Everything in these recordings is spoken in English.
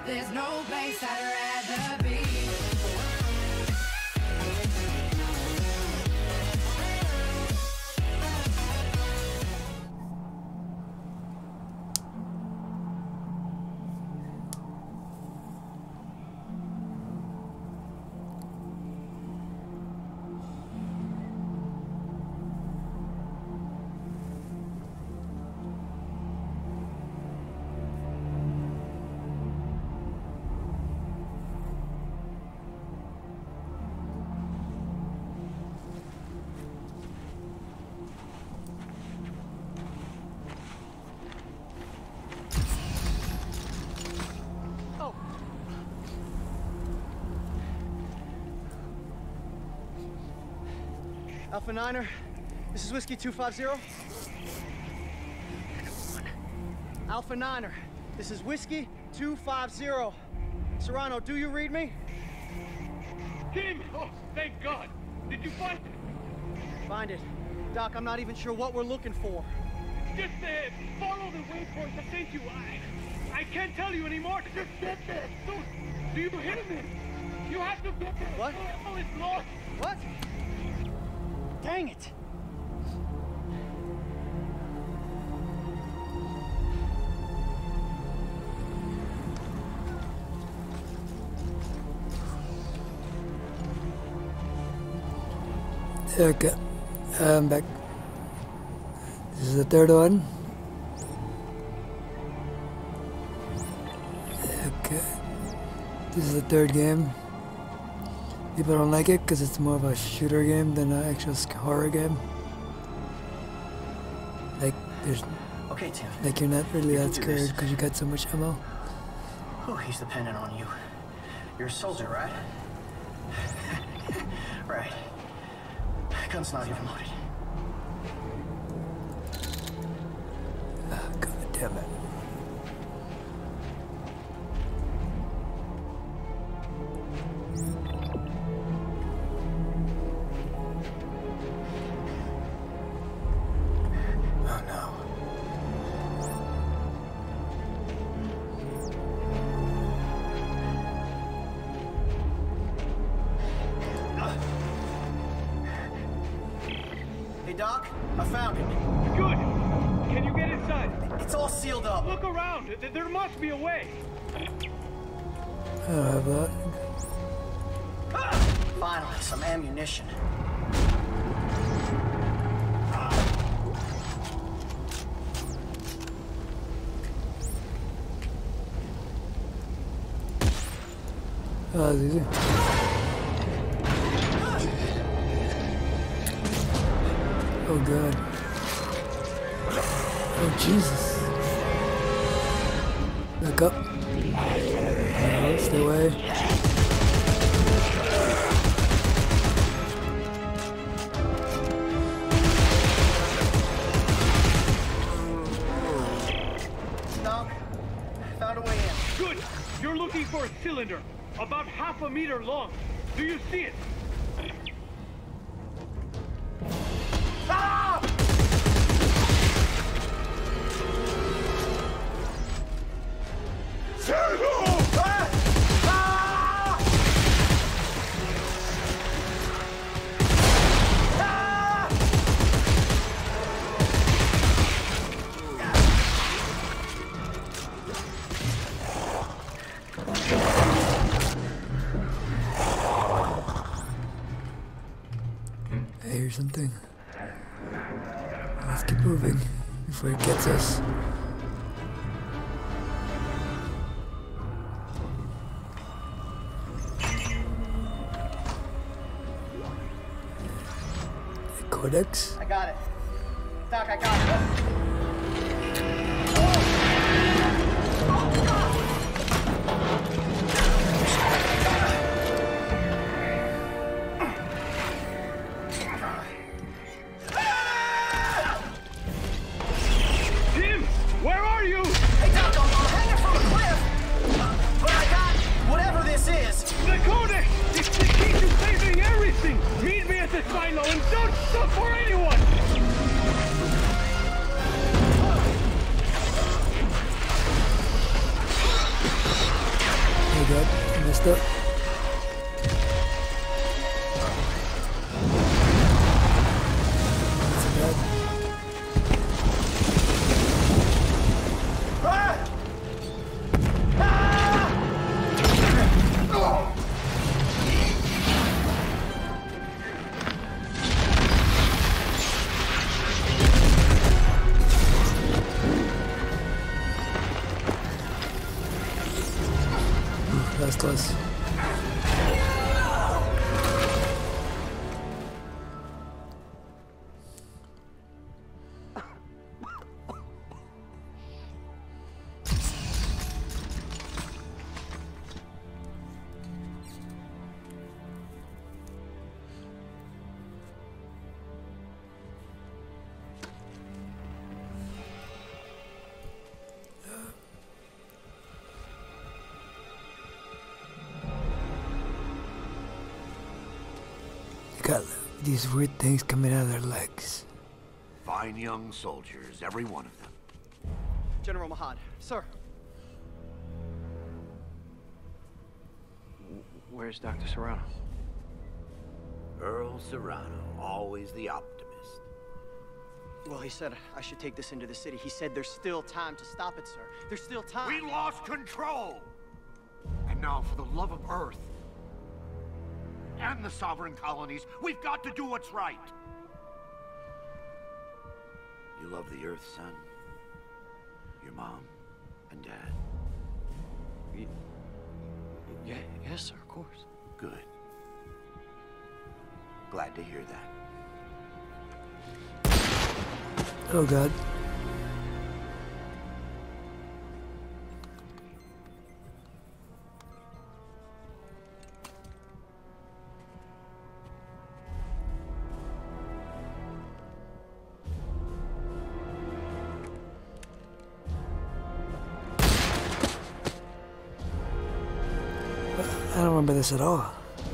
There's no place I'd rather be. Alpha Niner, this is Whiskey 250. Come on. Alpha Niner, this is Whiskey 250. Serrano, do you read me? Tim! Oh, thank God! Did you find it? Find it. Doc, I'm not even sure what we're looking for. Just follow the waypoint I sent you. I can't tell you anymore. Just get there. Do you hear me? You have to get there. What? Oh, it's lost. What? Dang it! Okay, I'm back. This is the third one. Okay, this is the third game. People don't like it because it's more of a shooter game than an actual horror game. Like, there's... Okay, Tim. Like, you're not really that scared because you got so much ammo. Oh, he's dependent on you. You're a soldier, right? Right. Gun's not even loaded. Oh, God damn it. Doc, I found it. Good. Can you get inside? It's all sealed up. Look around. There must be a way. I don't have that. Finally, some ammunition. Oh, that's easy. Oh God. Oh Jesus. Back up. No, stay away. Doc, found a way in. Good. You're looking for a cylinder, about half a meter long. Do you see it? I hear something. Let's keep moving before it gets us. Codex? I got it. Doc, I got it. Tim, where are you? Hey, Doc, I'm hanging from a cliff. But I got whatever this is. The Codex! It's the key to saving everything! Meet me at the silo and don't stop for anyone! Oh god, I messed up. Not so bad. That was close. Got these weird things coming out of their legs. Fine young soldiers, every one of them. General Mahad, sir. Where's Dr. Serrano? Earl Serrano, always the optimist. Well, he said I should take this into the city. He said there's still time to stop it, sir. There's still time. We lost control! And now, for the love of Earth and the sovereign colonies, we've got to do what's right. You love the Earth, son? Your mom and dad? Yes, sir, of course. Good. Glad to hear that. Oh god. I don't remember this at all.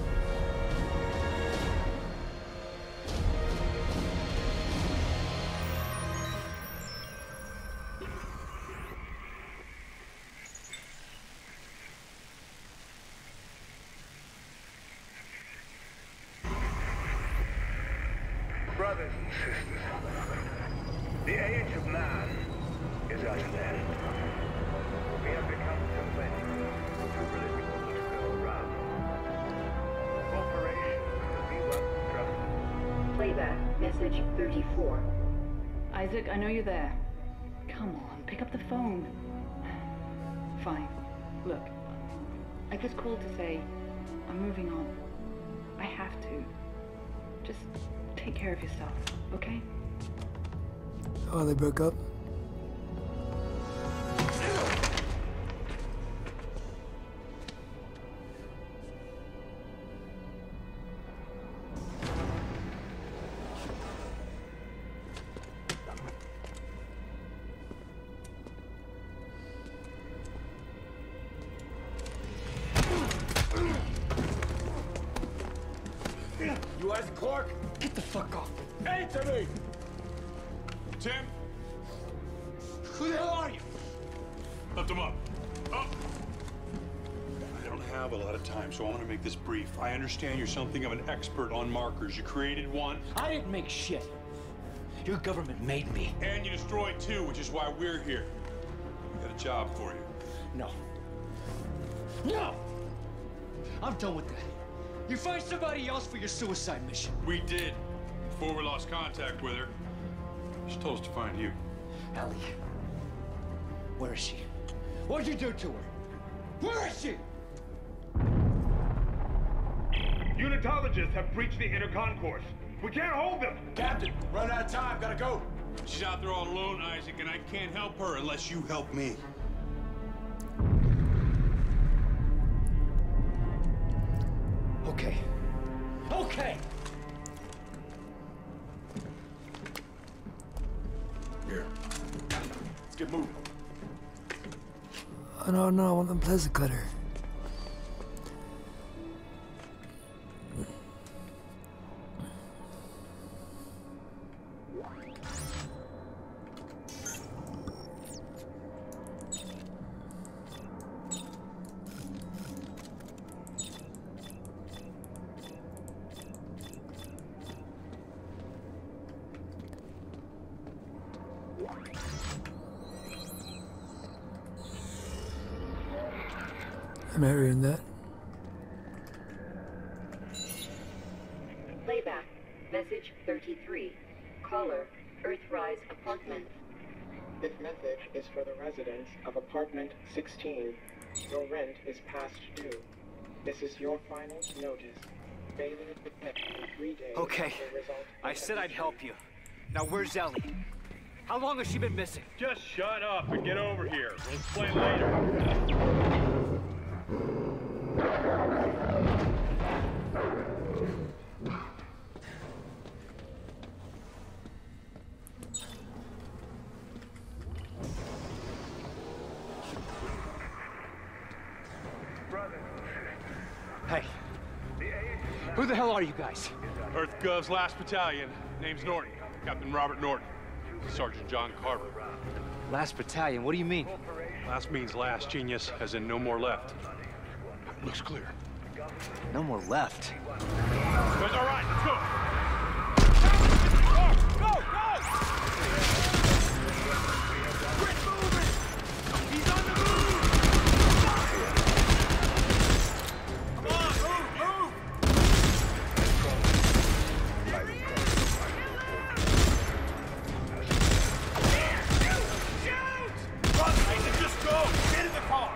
Brothers and sisters, the age of man is at an end. We have become too many, too little to go around. Corporations will be what trusted. Playback, message 34. Isaac, I know you're there. Come on, pick up the phone. Fine. Look, I just called to say I'm moving on. I have to. Just take care of yourself, okay? Oh, they broke up? You Isaac Clarke? Get the fuck off. Answer me! Tim? Who the hell are you? Lift him up. Up! I don't have a lot of time, so I want to make this brief. I understand you're something of an expert on markers. You created one. I didn't make shit. Your government made me. And you destroyed two, which is why we're here. We got a job for you. No. No! I'm done with that. You find somebody else for your suicide mission. We did. Before we lost contact with her, she told us to find you. Ellie. Where is she? What'd you do to her? Where is she? Unitologists have breached the inner concourse. We can't hold them! Captain, run out of time. Gotta go. She's out there all alone, Isaac, and I can't help her unless you help me. Okay. Okay! Here. Let's get moving. Oh no, no, I want the plasma cutter. I'm not reading that. Playback. Message 33. Caller, Earthrise Apartment. This message is for the residents of apartment 16. Your rent is past due. This is your final notice. Failure to pay in 3 days. Okay. will result in I said I'd eviction. help you. Now where's Ellie? How long has she been missing? Just shut up and get over here. We'll explain later. Hey. Who the hell are you guys? Earth Gov's last battalion. Name's Norton. Captain Robert Norton. Sergeant John Carver. Last battalion, what do you mean? Last means last, genius, as in no more left. Looks clear. No more left. Guys, all right, let's go. Go, go! Quit moving! He's on the move! Come on, move, Shoot! Run, Isaac, just go! Get in the car!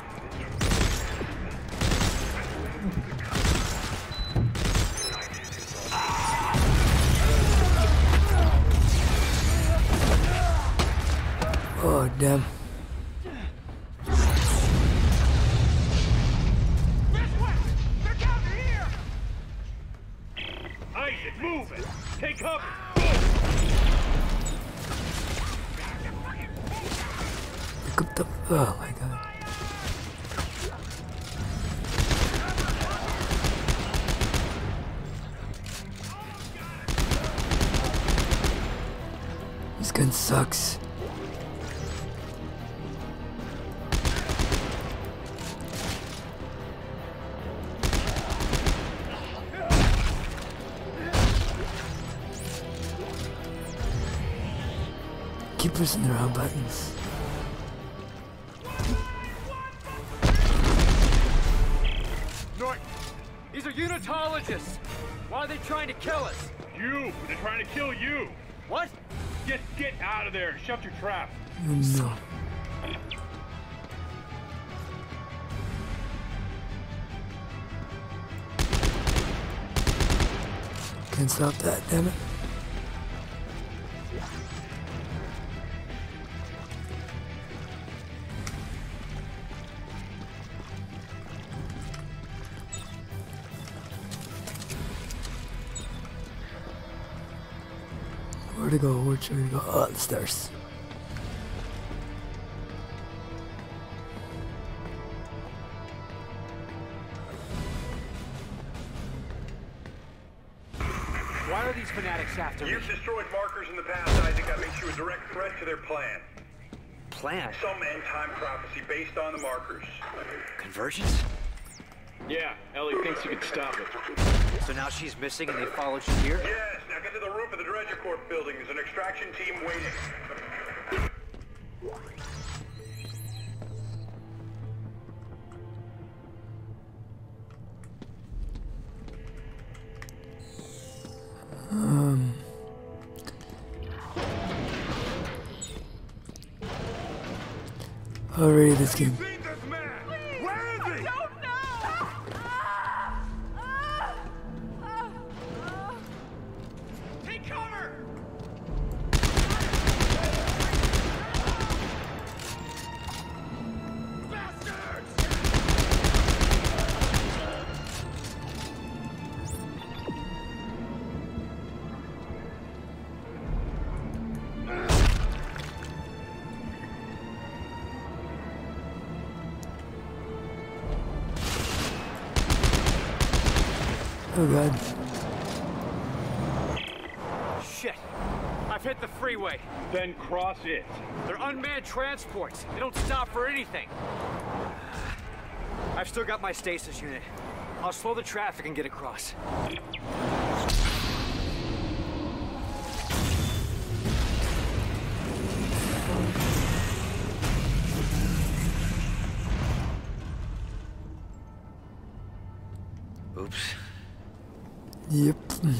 Oh, damn. Isaac, move it! Take cover! Pick up the... Oh, my God. This gun sucks. Keep pressing the wrong buttons. Norton, these are unitologists. Why are they trying to kill us? You! They're trying to kill you! What? Get out of there and shut your trap! Oh, no. Can't stop that, damn it. Where to go? Where should we go? Oh, the stairs. Why are these fanatics after me? You've destroyed markers in the past, Isaac. That makes you a direct threat to their plan. Plan? Some end-time prophecy based on the markers. Conversions? Yeah, Ellie thinks you can stop it. So now she's missing and they followed you here? Yes, now get to the roof of the Dredger Corp building. There's an extraction team waiting. Already this game. Where is he? Take cover! Oh, God. Shit. I've hit the freeway. Then cross it. They're unmanned transports. They don't stop for anything. I've still got my stasis unit. I'll slow the traffic and get across. Oops. Yep.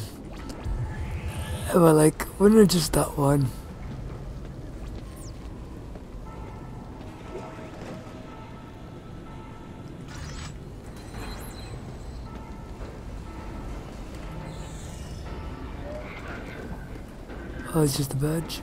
Well, like, wouldn't it just that one? Oh, it's just a badge.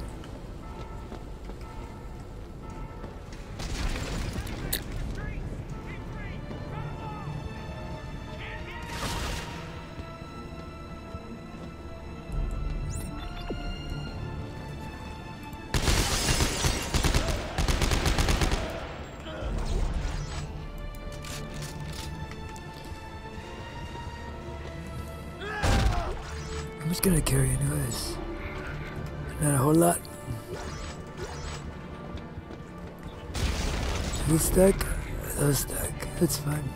I'm just gonna carry anyways. Not a whole lot. This stack, those stack. That's fine.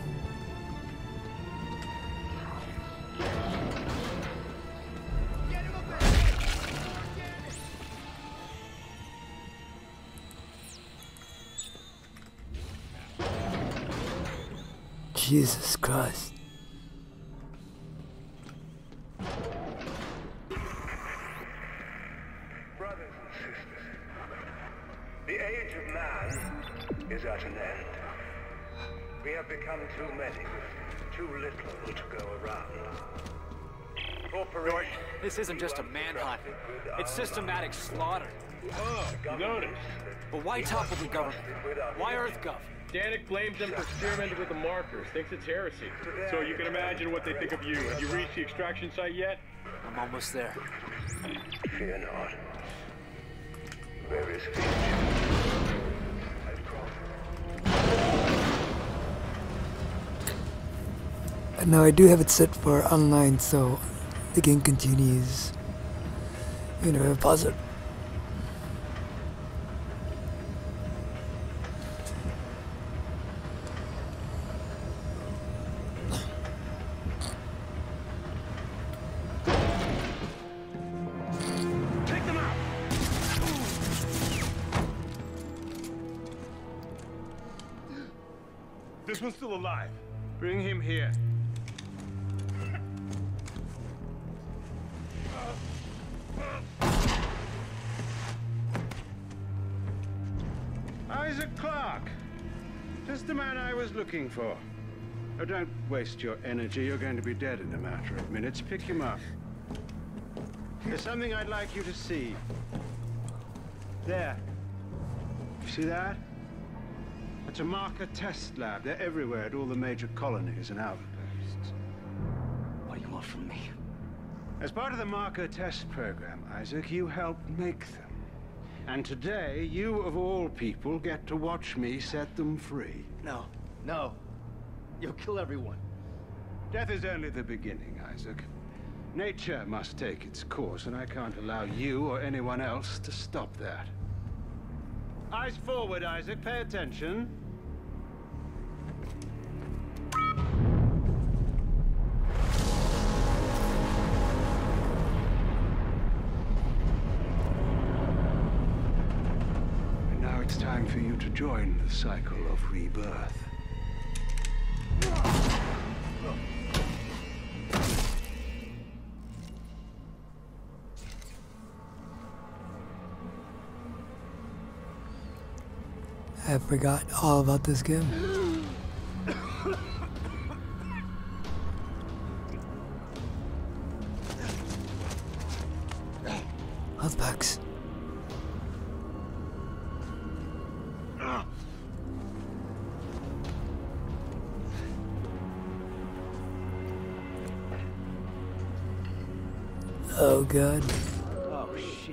Jesus Christ. Brothers and sisters, the age of man is at an end. We have become too many with too little to go around. Corporations. This isn't just a manhunt. It's systematic slaughter. Oh, notice. But why topple the government? Why EarthGov? Danik blames them for experimenting with the markers, thinks it's heresy. So you can imagine what they think of you. Have you reached the extraction site yet? I'm almost there. Fear not. Various features I've crossed. Now I do have it set for online, so the game continues. You know, pause it. This one's still alive. Bring him here. Isaac Clarke. Just the man I was looking for. Oh, don't waste your energy. You're going to be dead in a matter of minutes. Pick him up. There's something I'd like you to see. There. You see that? That's a marker test lab. They're everywhere at all the major colonies and outposts. What do you want from me? As part of the marker test program, Isaac, you helped make them. And today, you of all people get to watch me set them free. No, no. You'll kill everyone. Death is only the beginning, Isaac. Nature must take its course, and I can't allow you or anyone else to stop that. Eyes forward, Isaac. Pay attention. And now it's time for you to join the cycle of rebirth. I forgot all about this game. Health packs. Oh god. Oh shit.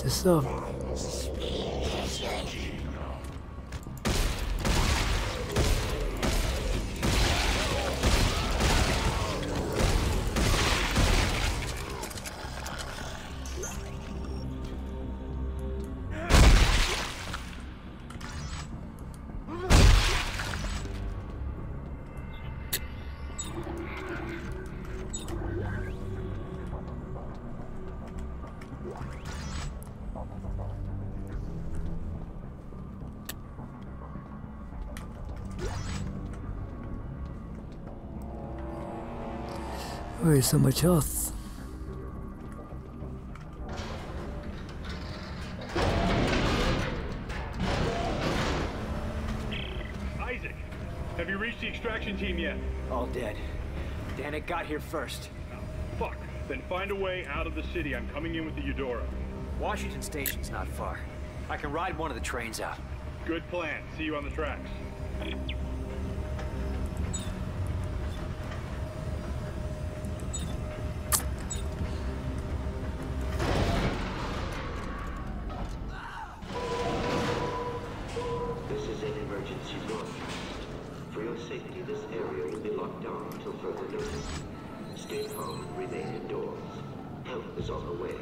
yourself. Oh, there's so much health. Isaac, have you reached the extraction team yet? All dead. Danik got here first. Fuck. Then find a way out of the city. I'm coming in with the Eudora. Washington Station's not far. I can ride one of the trains out. Good plan. See you on the tracks. This is an emergency broadcast. For your safety, this area will be locked down until further notice. Stay calm and remain indoors. Help is on the way.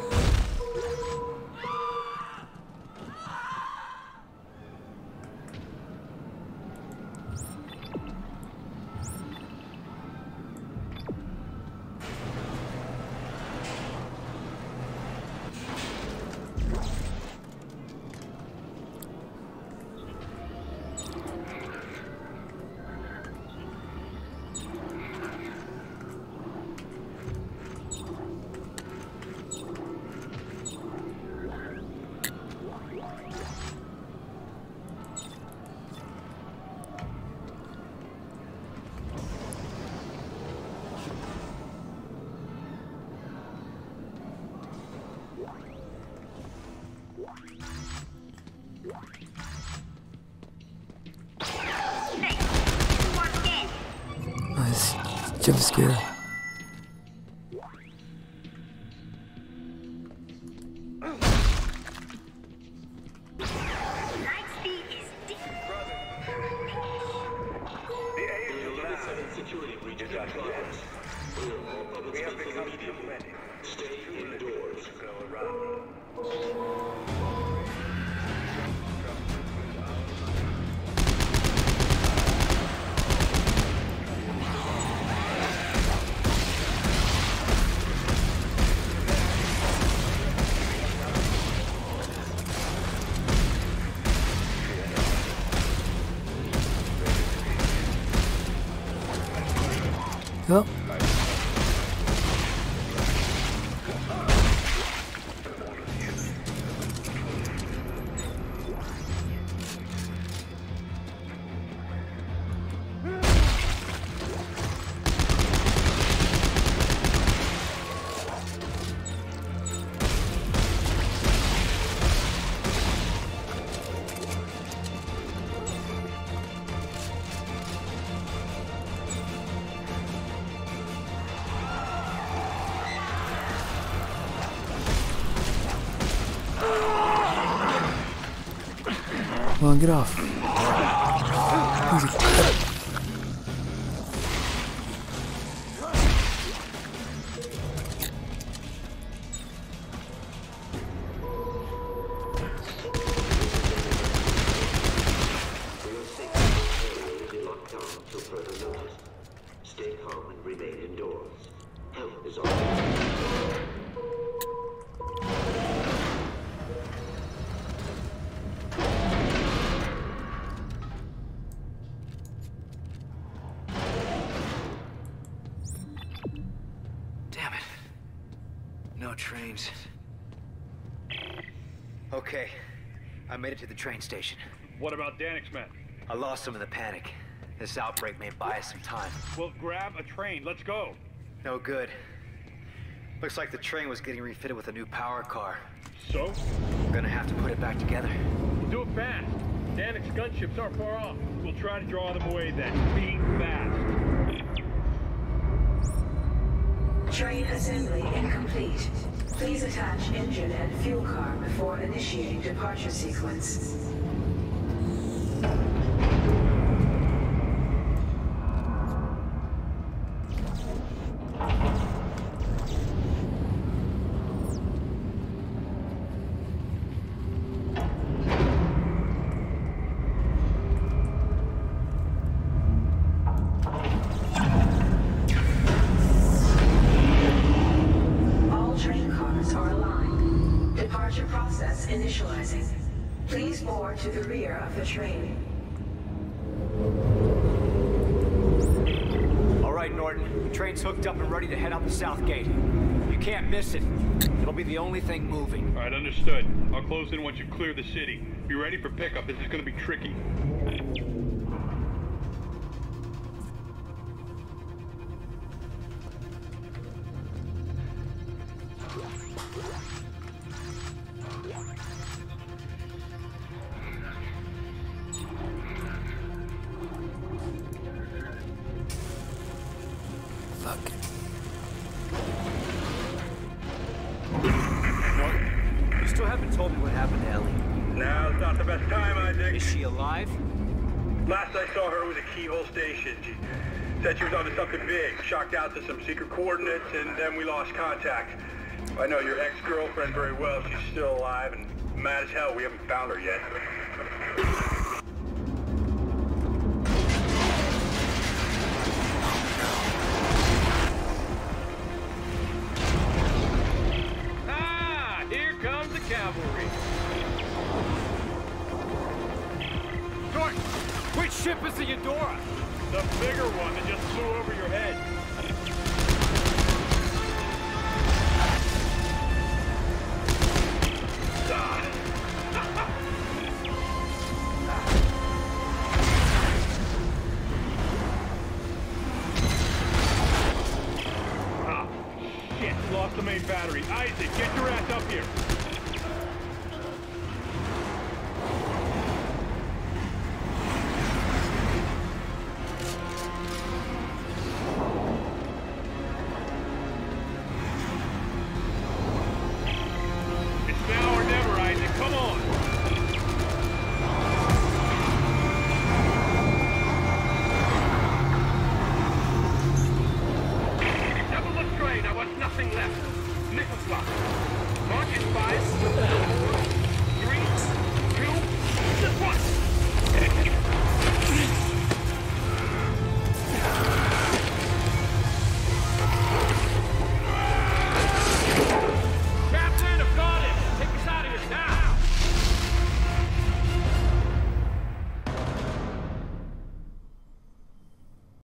Nice jump scare. Security breach is at hand. We have become too many. Stay indoors. Go around. Oh. Come on, get off. Easy. Stay calm and remain indoors. Help is on the way. Damn it. No trains. Okay. I made it to the train station. What about Danik's men? I lost them in the panic. This outbreak may buy us some time. Well, grab a train. Let's go. No good. Looks like the train was getting refitted with a new power car. So? We're gonna have to put it back together. Do it fast. Danik's gunships aren't far off. We'll try to draw them away then. Be fast. Train assembly incomplete. Please attach engine and fuel car before initiating departure sequence. Initializing. Please board to the rear of the train. All right, Norton. The train's hooked up and ready to head out the south gate. You can't miss it. It'll be the only thing moving. All right, understood. I'll close in once you clear the city. Be ready for pickup. This is going to be tricky. Last I saw her was at Keyhole Station. She said she was onto something big, shocked out to some secret coordinates, and then we lost contact. I know your ex-girlfriend very well. She's still alive and mad as hell we haven't found her yet. Ah, here comes the cavalry. Which ship is the Eudora? The bigger one that just flew over your head. Ah, shit, lost the main battery. Isaac, get your ass up here. Nothing left. Nickel slot. Mark in 5.